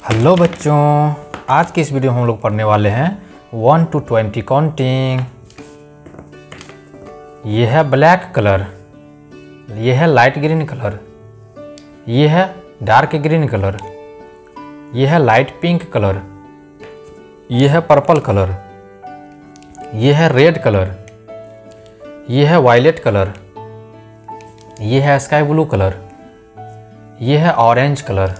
Hello बच्चों, आज की इस वीडियो में हम लोग पढ़ने वाले हैं 1 to 20 काउंटिंग। ये है ब्लैक कलर, ये है लाइट ग्रीन कलर, ये है डार्क ग्रीन कलर, ये है लाइट पिंक कलर, ये है पर्पल कलर, ये है रेड कलर, ये है वायलेट कलर, ये है स्काई ब्लू कलर, ये है orange colour.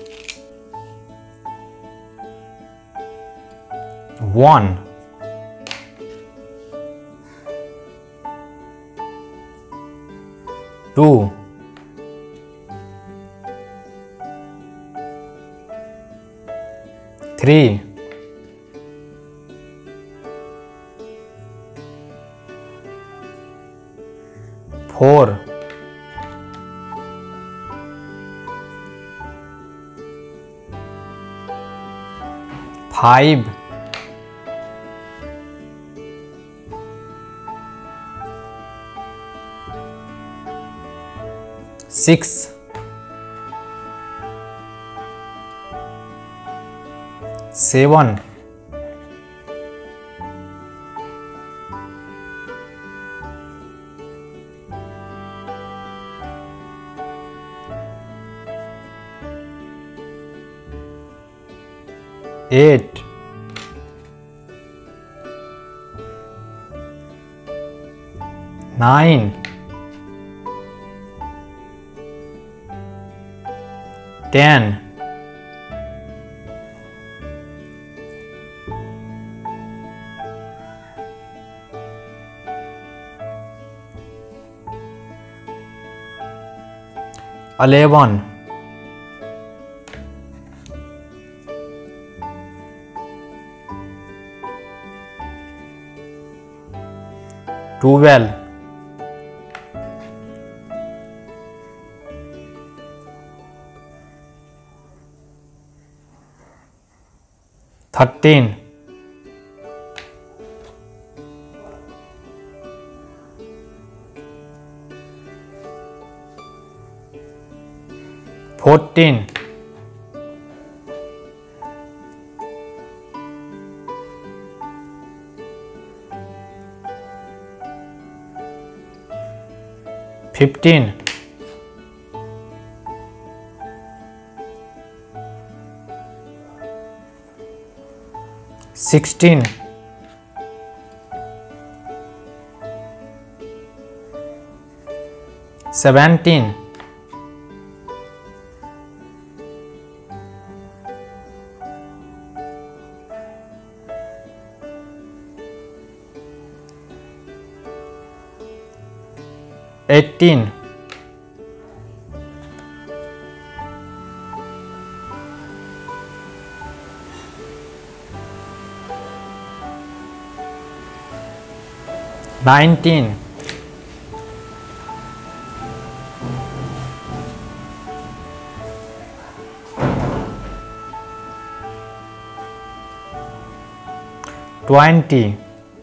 1 2 3 4 5 6 7 8 9 10 11 12 13 14 15 16 17 18 19 20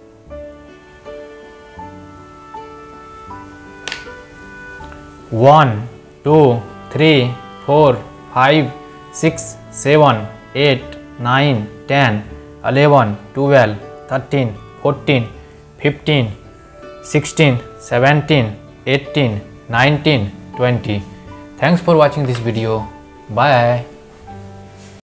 1 2 3 4 5 6 7 8 9 10 11 12 13 14 15 16 17 18 19 20 Thanks for watching this video. Bye.